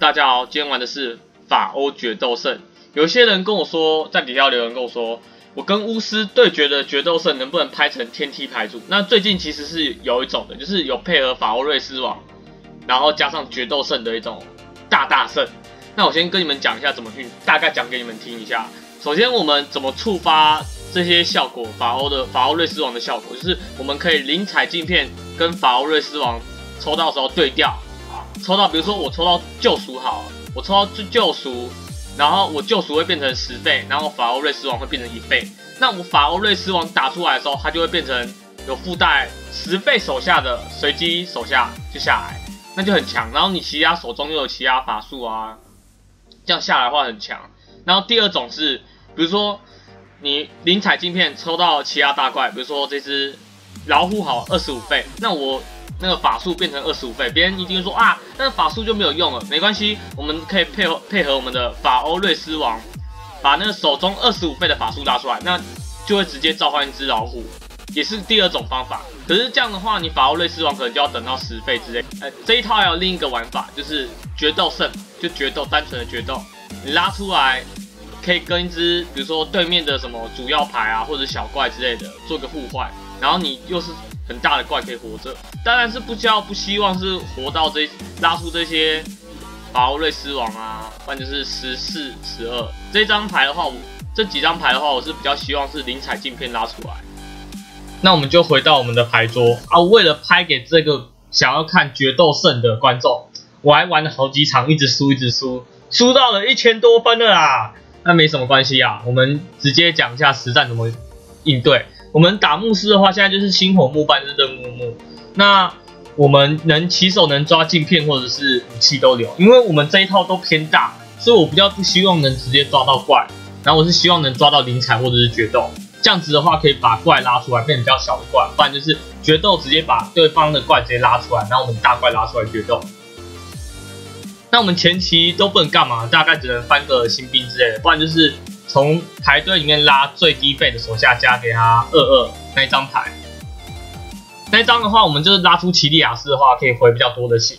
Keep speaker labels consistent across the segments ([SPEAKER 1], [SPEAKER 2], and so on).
[SPEAKER 1] 大家好，今天玩的是法欧决斗圣。有些人跟我说，在底下留言跟我说，我跟巫师对决的决斗圣能不能拍成天梯牌组？那最近其实是有一种的，就是有配合法欧瑞斯王，然后加上决斗圣的一种大圣。那我先跟你们讲一下怎么去，大概讲给你们听一下。首先，我们怎么触发这些效果？法欧瑞斯王的效果，就是我们可以零彩镜片跟法欧瑞斯王抽到的时候对调。抽到，比如说我抽到救赎好了，我抽到救赎，然后我救赎会变成10费，然后法欧瑞斯王会变成1费。那我法欧瑞斯王打出来的时候，它就会变成有附带10费手下的随机手下就下来，那就很强。然后你其他手中又有其他法术啊，这样下来的话很强。然后第二种是，比如说你零彩镜片抽到其他大怪，比如说这只老虎好25费，那我那个法术变成25费，别人一定会说啊，那法术就没有用了。没关系，我们可以配合我们的法欧瑞斯王，把那个手中25费的法术拉出来，那就会直接召唤一只老虎，也是第二种方法。可是这样的话，你法欧瑞斯王可能就要等到10费之类。这一套还有另一个玩法，就是决斗圣，就决斗，单纯的决斗，你拉出来可以跟一只，比如说对面的什么主要牌啊，或者小怪之类的做个互换，然后你又是很大的怪可以活着，当然是不希望是活到拉出这些法欧瑞斯王啊，不然就是14、12这张牌的话，这几张牌的话，我是比较希望是零彩镜片拉出来。那我们就回到我们的牌桌啊，为了拍给这个想要看决斗圣的观众，我还玩了好几场，一直输，输到了1000多分了啦。那没什么关系啊，我们直接讲一下实战怎么应对。我们打牧师的话，现在就是星火木、半日灯木。那我们起手能抓镜片或者是武器都留，因为我们这一套都偏大，所以我比较不希望能直接抓到怪，然后我是希望能抓到零彩或者是决斗，这样子的话可以把怪拉出来变比较小的怪，不然就是决斗直接把对方的怪直接拉出来，然后我们大怪拉出来决斗。那我们前期都不能干嘛，大概只能翻个新兵之类的，不然就是从牌堆里面拉最低费的手下加给他22那一张牌。那一张的话，我们就是拉出奇利亚斯的话，可以回比较多的血。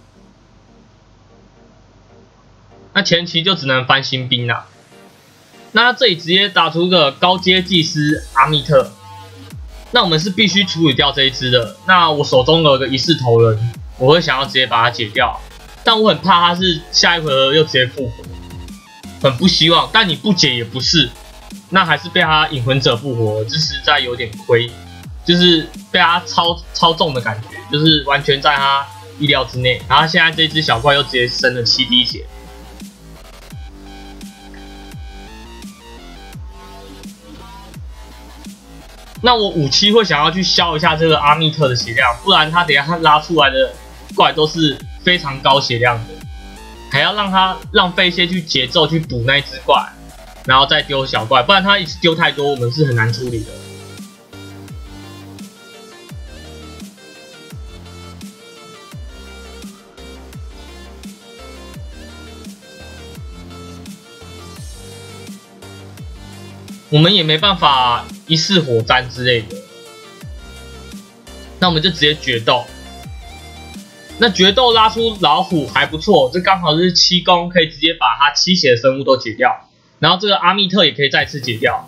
[SPEAKER 1] 那前期就只能翻新兵啦。那这里直接打出个高阶祭司阿密特，那我们是必须处理掉这一只的。那我手中有个一视头人，我会想要直接把它解掉，但我很怕他是下一回合又直接复活。很不希望，但你不解也不是，那还是被他引魂者复活，这实在有点亏，就是被他操纵的感觉，就是完全在他意料之内。然后现在这只小怪又直接升了7滴血，那我武器会想要去消一下这个阿密特的血量，不然他等一下他拉出来的怪都是非常高血量的。还要让他浪费一些去节奏去补那一只怪，然后再丢小怪，不然他一直丢太多，我们是很难处理的。我们也没办法一式火灾之类的，那我们就直接决斗。那决斗拉出老虎还不错，这刚好是7攻，可以直接把他7血的生物都解掉，然后这个阿密特也可以再次解掉。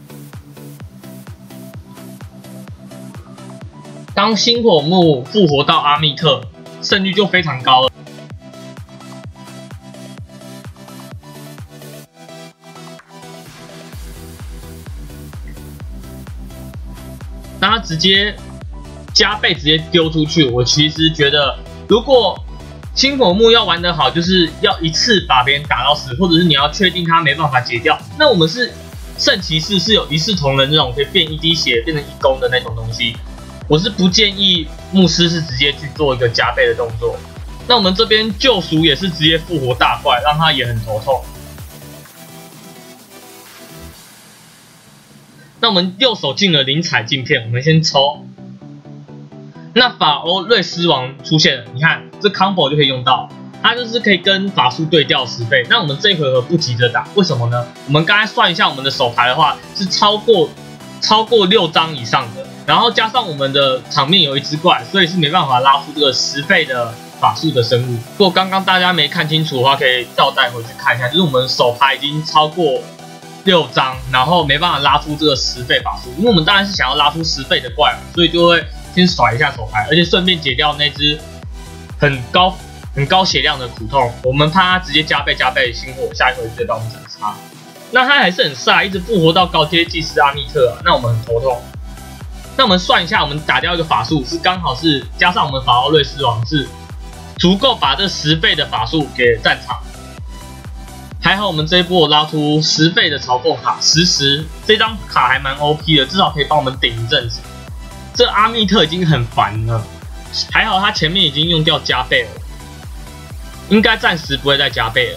[SPEAKER 1] 当星火木复活到阿密特，胜率就非常高了。那他直接加倍直接丢出去，我其实觉得，如果星火木要玩得好，就是要一次把别人打到死，或者是你要确定他没办法解掉。那我们是圣骑士是有一视同仁那种可以变1滴血变成1攻的那种东西，我是不建议牧师是直接去做一个加倍的动作。那我们这边救赎也是直接复活大怪，让他也很头痛。那我们右手进了零彩镜片，我们先抽。那法欧瑞斯王出现了，你看这 combo 就可以用到，它就是可以跟法术对调10倍。那我们这一回合不急着打，为什么呢？我们刚才算一下我们的手牌的话，是超过6张以上的，然后加上我们的场面有一只怪，所以是没办法拉出这个10倍的法术的生物。如果刚刚大家没看清楚的话，可以倒带回去看一下。就是我们手牌已经超过6张，然后没办法拉出这个10倍法术，因为我们当然是想要拉出10倍的怪嘛，所以就会先甩一下手牌，而且顺便解掉那只很高血量的苦痛。我们怕它直接加倍星火，下一回直接把我们斩杀。那他还是很帅，一直复活到高阶祭司阿密特啊，那我们很头痛。那我们算一下，我们打掉一个法术是刚好是加上我们法奥瑞斯王是足够把这10倍的法术给战场。还好我们这一波拉出10倍的嘲讽卡10，这张卡还蛮 OP 的，至少可以帮我们顶一阵子。这阿密特已经很烦了，还好他前面已经用掉加倍了，应该暂时不会再加倍了。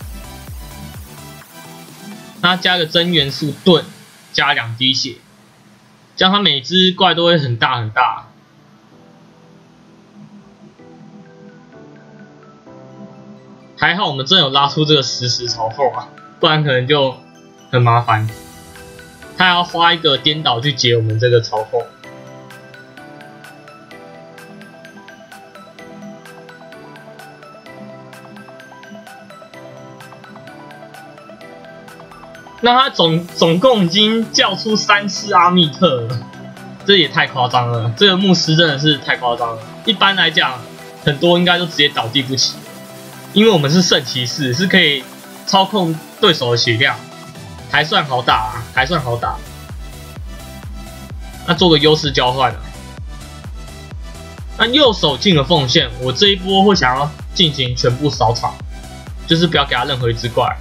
[SPEAKER 1] 那加个真元素盾，加2滴血。这样它每只怪都会很大很大。还好我们真有拉出这个10嘲讽啊，不然可能就很麻烦。他要花一个颠倒去解我们这个嘲讽。那他总共已经叫出3次阿密特了，这也太夸张了。这个牧师真的是太夸张了。一般来讲，很多应该都直接倒地不起，因为我们是圣骑士，是可以操控对手的血量，还算好打啊，还算好打。那做个优势交换啊。那右手进了奉献，我这一波会想要进行全部扫场，就是不要给他任何一只怪。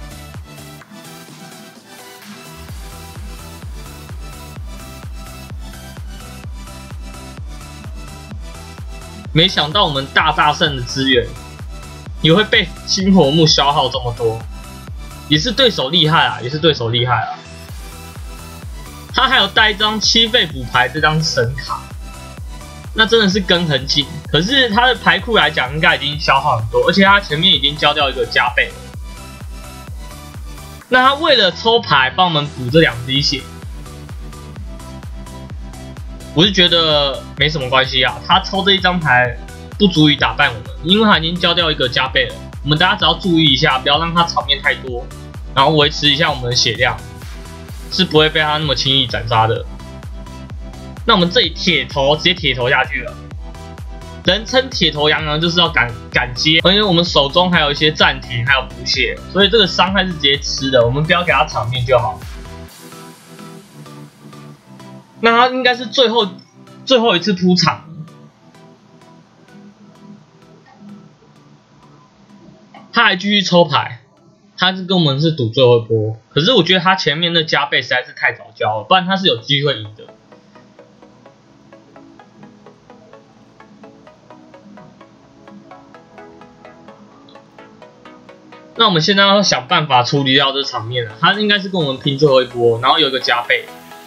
[SPEAKER 1] 没想到我们大圣的资源也会被星火木消耗这么多，也是对手厉害啊，也是对手厉害啊。他还有带一张7倍补牌这张神卡，那真的是跟很紧。可是他的牌库来讲，应该已经消耗很多，而且他前面已经交掉一个加倍了。那他为了抽牌帮我们补这2滴血。我是觉得没什么关系啊，他抽这一张牌不足以打败我们，因为他已经交掉一个加倍了。我们大家只要注意一下，不要让他场面太多，然后维持一下我们的血量，是不会被他那么轻易斩杀的。那我们这里铁头直接铁头下去了，人称铁头羊羊就是要敢接，而且我们手中还有一些暂停，还有补血，所以这个伤害是直接吃的，我们不要给他场面就好。那他应该是最后一次铺场，他还继续抽牌，他是跟我们是赌最后一波。可是我觉得他前面的加倍实在是太早交了，不然他是有机会赢的。那我们现在要想办法处理掉这场面了，他应该是跟我们拼最后一波，然后有一个加倍。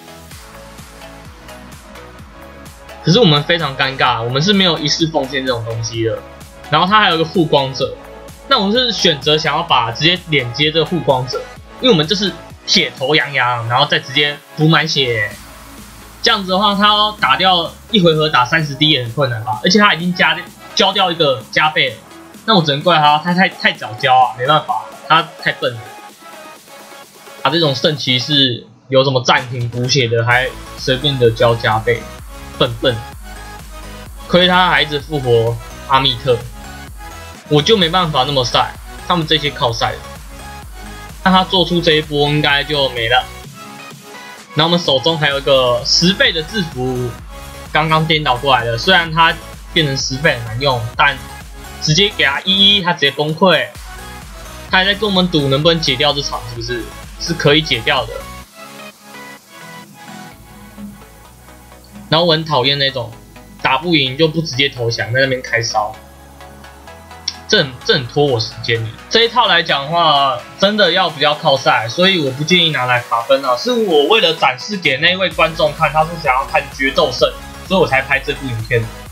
[SPEAKER 1] 可是我们非常尴尬，我们是没有一世奉献这种东西的。然后他还有一个护光者，那我是选择想要直接连接这个护光者，因为我们就是铁头羊羊，然后再直接补满血。这样子的话，他要打掉一回合打30滴也很困难吧？而且他已经交掉一个加倍了，那我只能怪他太早交啊，没办法，他太笨了。他这种圣骑士有什么暂停补血的，还随便的交加倍。笨，亏他还一直复活阿密特，我就没办法那么晒，他们这些靠晒的，那他做出这一波应该就没了。然后我们手中还有一个10倍的制服，刚刚颠倒过来的，虽然它变成10倍很难用，但直接给他11，他直接崩溃。他还在跟我们赌能不能解掉这场，是不是？是可以解掉的。然后我很讨厌那种打不赢就不直接投降，在那边开烧，这很拖我时间。这一套来讲的话，真的要比较靠赛，所以我不建议拿来卡分啊。是我为了展示给那位观众看，他是想要看决斗胜，所以我才拍这部影片。